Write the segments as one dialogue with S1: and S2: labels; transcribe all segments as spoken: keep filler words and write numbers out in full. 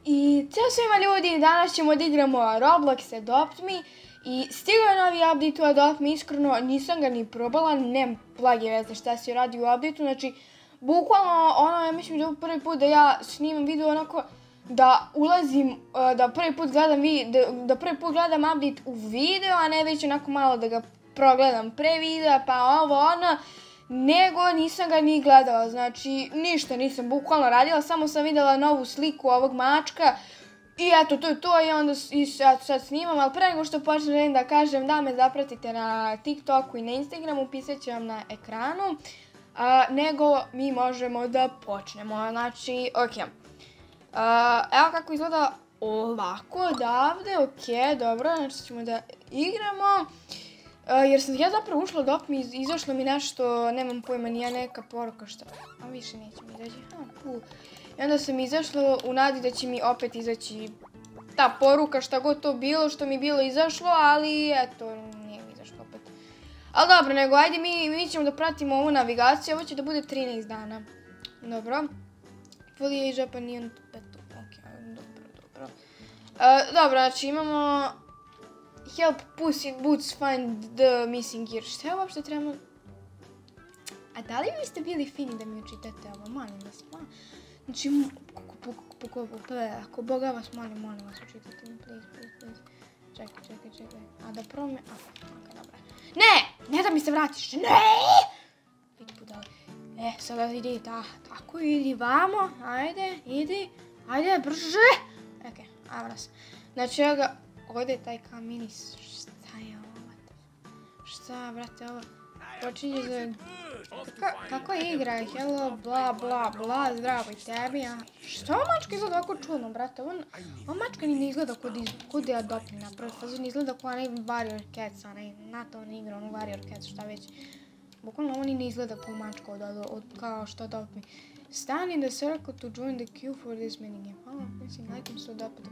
S1: I ćao svima ljudi, danas ćemo da igramo Roblox Adopt Me. I stigao je novi update u Adopt Me, iskreno nisam ga ni probala, nemam blage veze šta se radi u updateu, znači bukvalno ono, ja mislim da je prvi put da ja snimam video onako da ulazim, da prvi put gledam, da, da prvi put gledam update u video, a ne već onako malo da ga progledam pre videa, pa ovo ono, nego nisam ga ni gledala, znači ništa nisam bukvalno radila, samo sam vidjela novu sliku ovog mačka i eto to je to i onda i sad, sad snimam, ali pre nego što počnem želim da kažem da me zapratite na TikToku i na Instagramu, pisat ću vam na ekranu, a, nego mi možemo da počnemo, znači ok. A, evo kako izgleda ovako odavde, ok, dobro, znači ćemo da igramo. Uh, jer sam ja zapravo ušla dok mi izašlo mi nešto, nemam pojma, nije neka poruka što, a više neće mi izaći, a cool. I onda sam izašla u nadi da će mi opet izaći ta poruka, šta god to bilo, što mi bilo izašlo, ali eto, nije mi izašlo opet. Ali dobro, nego ajde mi, mi ćemo da pratimo ovu navigaciju, ovo će da bude trinaest dana. Dobro. Fully age up and neon petu, ok, dobro, dobro. Uh, dobro, znači imamo help Puss in Boots find the missing gear. Šta je uopšte trebamo? A da li biste bili fini da mi učitate ovo? Molim vas, molim. Znači, ako Boga vas molim, molim vas učitate mi, please, please, please. Čekaj, čekaj, čekaj. A da prome... A, ok, dobra. Ne! Ne da mi se vratiš, ne! Idi budali. E, sada idi, da, tako, idi vamo. Ajde, idi. Ajde, brže! Ok, ajmo nas. Znači, evo ga... Ovdje je taj kao mini, šta je ovo? Šta, brate, ovo? Počinje za... Kako igra? Hello, bla, bla, bla, zdravo i tebi, a? Što ova mačka izgleda ovako čudno, brate? Ova mačka ni ne izgleda kod je Adopt Me napraviti. Fazon izgleda kao onaj Warrior Cats, onaj NATO on igra, onaj Warrior Cats, šta već. Bukvalno ovo ni ne izgleda kao mačka kao što Adopt Me. Stand in the circle to join the queue for this minigame. Oh, missing items to adopt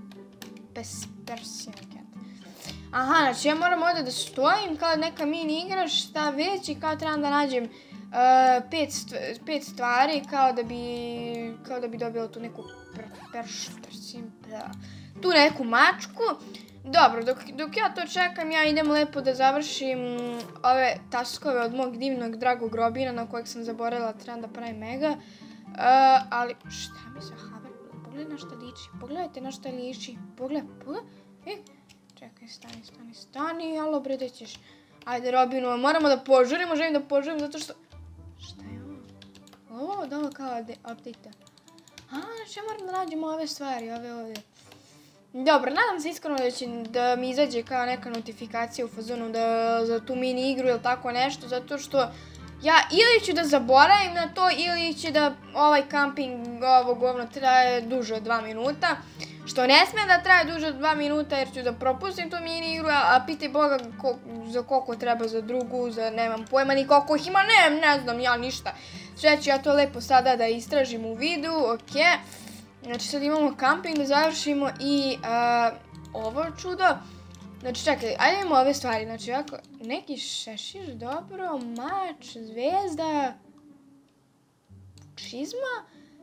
S1: Persian cat. Aha, znači ja moram ovdje da stojim kao neka mini igra, šta već i kao trebam da nađem uh, pet, st pet stvari kao da bi, kao da bi dobila tu neku per, persian, tu neku mačku. Dobro, dok, dok ja to čekam, ja idem lepo da završim ove taskove od mog divnog dragog Robina na kojeg sam zaboravila, trebam da pravim mega. Uh, ali šta mi se haber, pogledaj na šta liči, pogledajte na šta liči, pogledaj, pogledaj, e, čekaj, stani, stani, stani, alo bre, gdje ćeš, ajde Robinu, moramo da požurimo, želim da požurim zato što, šta je ovo, ovo, da ovo kao update-a, a, znači ja moram da nađemo ove stvari, ove ovdje. Dobro, nadam se iskreno da će da mi izađe kao neka notifikacija u fazonu da, za tu mini igru ili tako nešto, zato što ja ili ću da zaboravim na to ili će da ovaj kamping, ovo govno traje duže od dva minuta. Što ne smije da traje duže od dva minuta jer ću da propustim tu mini igru, a pitaj Boga ko, za koliko treba za drugu, za nemam pojma ni koliko ih ima, ne, ne znam ja ništa. Sve ću ja to lepo sada da istražim u videu, ok. Znači sad imamo kamping da završimo i uh, ovo čudo. Znači čekaj, ajde imamo ove stvari, znači ovako, neki šešir, dobro, mač, zvezda, čizma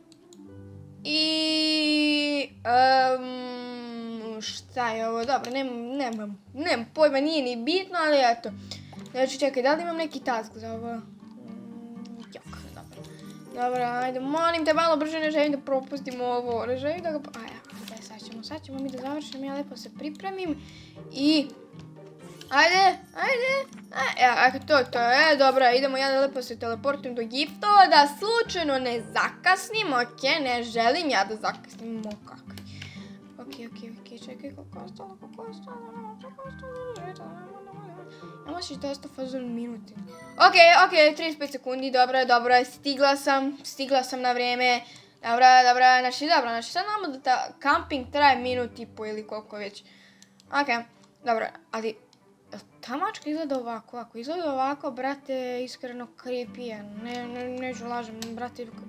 S1: i um, šta je ovo, dobro, nemam, nemam, nemam pojma, nije ni bitno, ali eto. Znači čekaj, da li imam neki task za ovo? Mm, jok, dobro. Dobro, ajde, molim te malo brže, ne želim da propustimo ovo, ne želim da ga... Ajde, ajde, sad ćemo, sad ćemo mi da završim, ja lepo se pripremim. I, ajde, ajde, ajde, to, to je, dobro, idemo, ja da lepo se teleportujem do giftova, da slučajno ne zakasnim, ok, ne želim ja da zakasnim, mo kakvi. Ok, ok, ok, čekaj, kako ostalo, kako ostalo, kako ostalo, ja možeš da osta fazon minuti. Ok, ok, trideset pet sekundi, dobro, dobro, stigla sam, stigla sam na vreme. Dobro, dobro, znači dobro, znači sad znamo da ta kamping traje minut i po ili koliko već. Ok, dobro, ali ta mačka izgleda ovako, ako izgleda ovako, brate, iskreno creepy je, ne, ne, neću lažem, brate, what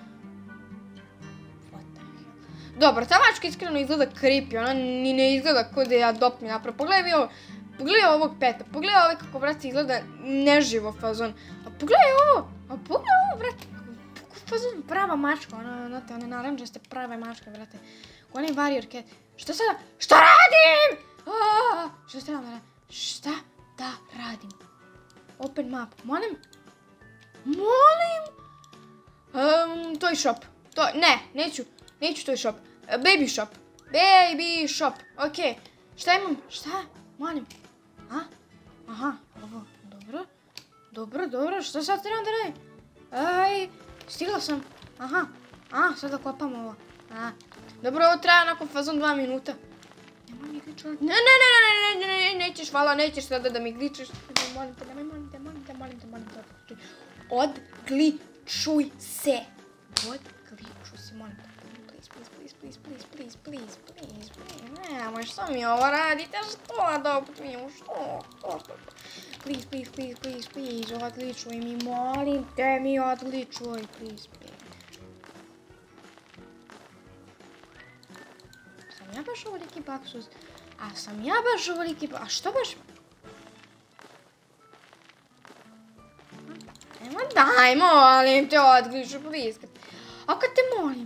S1: the hell. Dobro, ta mačka iskreno izgleda creepy, ona ni ne izgleda kod je Adopt Me napravo, pogledaj vi ovo, pogledaj ovog peta, pogledaj ovaj kako, brate, izgleda neživo fazon, a pogledaj ovo, a pogledaj ovo, brate, fazon prava mačka, ona, znate, one naranđaste prave mačke, brate. Onaj warrior cat. Šta sada? Šta radim? Aaaa, šta ste nam da radim? Šta da radim? Open map. Molim? Molim? Um, toy shop. To, ne, neću. Neću toy shop. Uh, baby shop. Baby shop. Ok. Šta imam? Šta? Molim. A? Aha. Ovo. Dobro. Dobro, dobro. Šta sad trebam da radim? Aj. Stigla sam. Aha. A, sad da kopam ovo. A. Dobro, ovo traja nakon fazon dva minuta. Nemoj mi gličovati. Ne, ne, ne, ne, ne, ne, ne, nećeš, hvala, nećeš sada da mi gličeš. Molim te, nemoj, molim te, molim te, molim te, molim te. Odgličuj se. Odgličuj se, molim te. Please, please, please, please, please, please, please, please, please. Nemoj, što mi ovo radite? Što da opću, što? Što, što? Please, please, please, please, please, odgličuj mi, molim te mi, odgličuj, please, please. Ja baš ovoliki baksuz. A sam ja baš ovoliki baksuz. A što baš? Ajmo daj, molim te, odgliču, please. A kad te molim?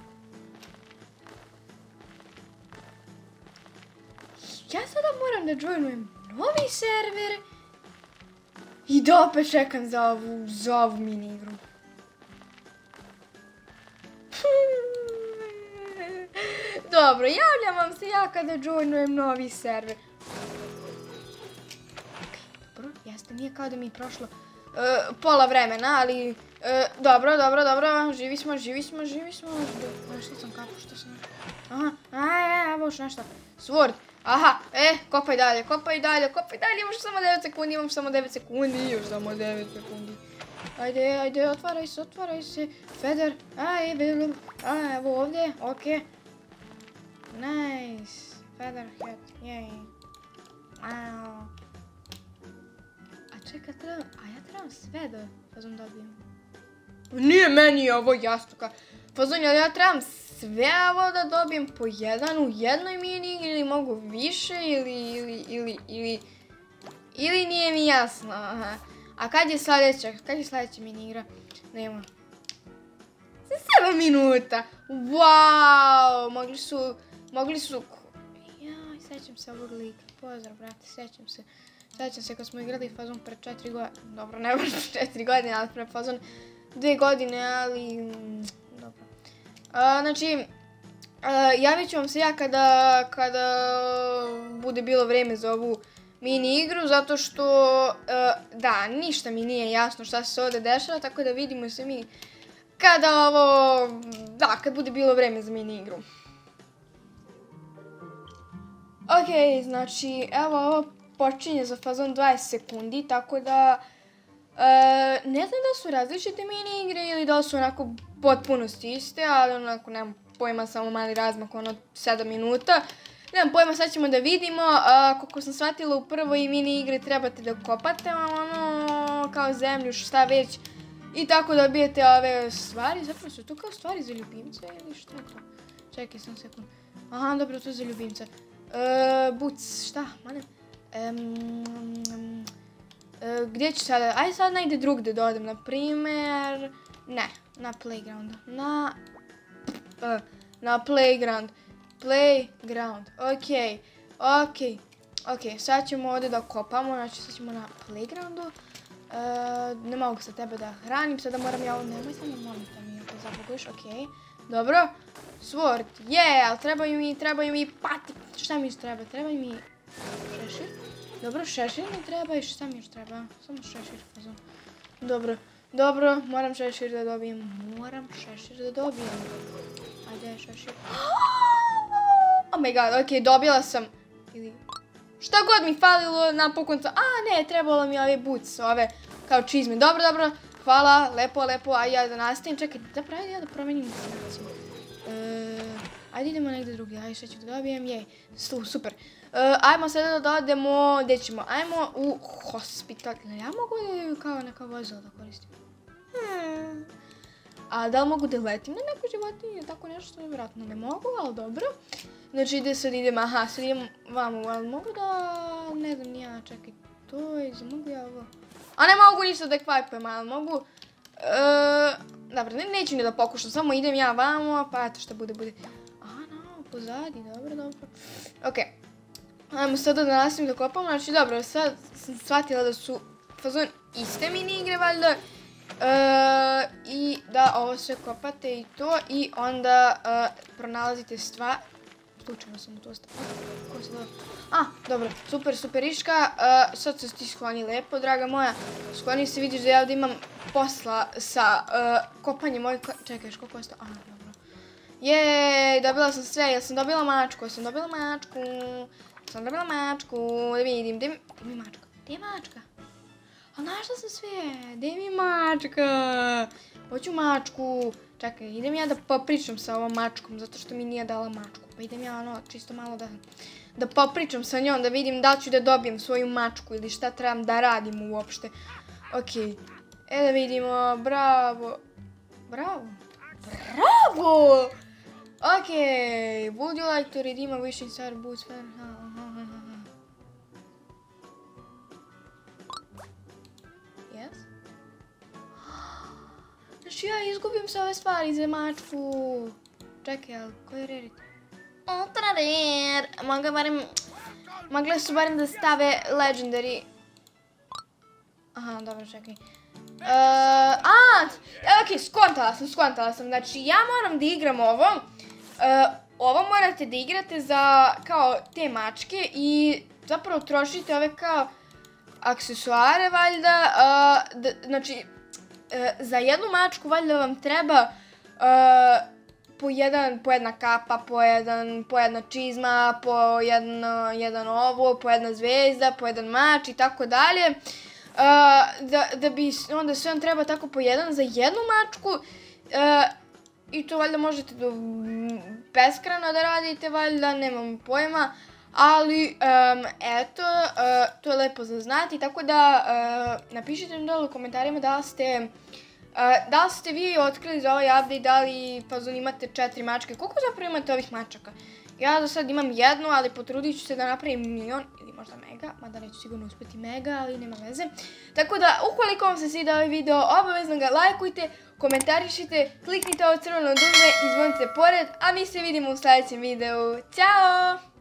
S1: Ja sada moram da joinujem novi server. I da opet čekam za ovu, za ovu mini igru. Dobro, javljam vam se ja kada joinujem novi server. Dobro, jeste, nije kao da mi je prošlo uh, pola vremena, ali uh, dobro, dobro, dobro, živi smo, živi smo, živi smo. Što sam kapu, što sam... Aha, aj, evo još nešto. Sword, aha, e, kopaj dalje, kopaj dalje, kopaj dalje, imaš samo devet sekundi, imam samo devet sekundi, još samo devet sekundi. Ajde, ajde, otvaraj se, otvaraj se. Feather, aj, a, evo ovdje, okej. Nice. Feather hat, yay. Wow. A čekaj, treba, a ja trebam sve da fazon dobijem. Nije meni ovo jasno. Fazon, ja trebam sve ovo da dobijem po jedan u jednoj mini igri ili mogu više ili, ili, ili, ili, ili nije mi jasno. Aha. A kad je sljedeća, kad je sljedeća mini igra? Nema. Za sedam minuta. Wow, mogli su... Mogli su... Jaj, sećam se ovog lika. Pozdrav, brate, sećam se. Sećam se kad smo igrali fazon pre četiri godine. Dobro, ne baš četiri godine, ali pre fazon dve godine, ali... Dobro. A, znači, a, javit ću vam se ja kada, kada bude bilo vreme za ovu mini igru, zato što, a, da, ništa mi nije jasno šta se ovdje dešava, tako da vidimo se mi kada ovo, da, kad bude bilo vreme za mini igru. Ok, znači, evo ovo počinje za fazon dvadeset sekundi, tako da e, ne znam da su različite mini igre ili da su onako potpunosti iste, ali onako nemam pojma, samo mali razmak, ono sedam minuta. Nemam pojma, sad ćemo da vidimo, a, koliko sam shvatila u prvoj mini igre trebate da kopate ono kao zemlju, šta već, i tako dobijete ove stvari, zapravo su to kao stvari za ljubimce ili što je to? Čekaj, sam sekund. Aha, dobro, to je za ljubimce. Uh, boots, šta? Mane? Um, uh, gdje ću sada? Ajde sad negdje drugdje da odem, na primjer... Ne, na playground. Na... Uh, na playground. Playground, okej. Okay. Okej. Okay. Okej, okay. Sad ćemo ovdje da kopamo, znači sad ćemo na playgroundu. Uh, ne mogu sa tebe da hranim, sada moram ja ovo... Nemoj samo molim te mi ako zaboguješ, okej. Okay. Dobro. Sword, je, yeah, ali trebaju mi, trebaju mi patik, šta mi još treba? Treba mi šešir? Dobro, šešir mi treba i šta mi još treba? Samo šešir, fazon. Dobro, dobro, moram šešir da dobijem, moram šešir da dobijem. Ajde, šešir. Oh my god, okej, okay, dobila sam. Ili... Šta god mi falilo napokon to... A, ne, trebalo mi ove boots, ove kao čizme. Dobro, dobro, hvala, lepo, lepo, a ja da nastavim. Čekaj, da pravim ja da promenim recimo. Uh, ajde idemo negdje drugdje, ajde što ću da dobijem, jej, super. Uh, ajmo sada da odemo, gdje ćemo, ajmo u hospital, ja mogu da kao neka vozila da koristim? Hmm. A da li mogu da letim na neku životinju, tako nešto, vjerojatno ne mogu, ali dobro. Znači gdje sad idem, aha, sad idem vamo, ali mogu da, ne znam, ja, čekaj, to je, mogu ja ovo, a ne mogu ništa da kvajpujem, ali mogu. Uh, dobro, ne, neću ni da pokušam, samo idem ja vamo, pa eto šta bude, bude. A, no, pozadi, dobro, dobro. Ok, ajmo sada da nastavim da kopam, znači dobro, sad sam shvatila da su fazon iste mini igre, valjda. I da ovo sve kopate i to, i onda pronalazite stvar. Slučajno sam u to stavila. Ko se dobro? A, dobro, super, superiška. Sad se ti skloni lepo, draga moja. Skloni se, vidiš da ja ovdje imam posla sa kopanjem mojeg... Čekaj, još koliko je sto... Aha, dobro. Jej, dobila sam sve. Jel sam dobila mačku? Jel sam dobila mačku? Jel sam dobila mačku? Da vidim, gdje mi mačka? Gdje je mačka? A našla sam sve. Gdje mi mačka? Hoću mačku. Čekaj, idem ja da popričam sa ovom mačkom, zato što mi nije dala mačku. Pa idem ja ono, čisto malo da, da popričam sa njom, da vidim da ću da dobijem svoju mačku ili šta trebam da radim uopšte. Okej, e da vidimo, bravo. Bravo? Bravo! Okej, would you like to redeem a wishing star boots? Yes? Znači ja izgubim sve ove stvari za mačku. Čekaj, ali koji je redit? Ultra rare. Mogla barem... Mogle su barem da stave legendary. Aha, dobro, čekaj. A, ok, skontala sam, skontala sam. Znači, ja moram da igram ovo. Ovo morate da igrate za, kao, te mačke i zapravo trošite ove, kao, aksesuare, valjda. Znači, za jednu mačku, valjda vam treba po jedan, po jedna kapa, po jedan, po jedna čizma, po jedno, jedan ovo, po jedna zvezda, po jedan mač i tako dalje. Da, da bi, onda sve vam treba tako po jedan za jednu mačku. I to valjda možete do beskrajno da radite, valjda, nemam pojma. Ali, eto, to je lepo za znati, tako da napišite mi dole u komentarima da li ste... Da li ste vi otkrili za ovaj update, da li fazon imate četiri mačke? Koliko zapravo imate ovih mačaka? Ja do sad imam jednu, ali potrudit ću se da napravim milion ili možda mega, mada neću sigurno uspjeti mega, ali nema veze. Tako da, ukoliko vam se sviđa ovaj video, obavezno ga lajkujte, komentarišite, kliknite ovo crveno dugme i zvonite pored, a mi se vidimo u sljedećem videu. Ćao!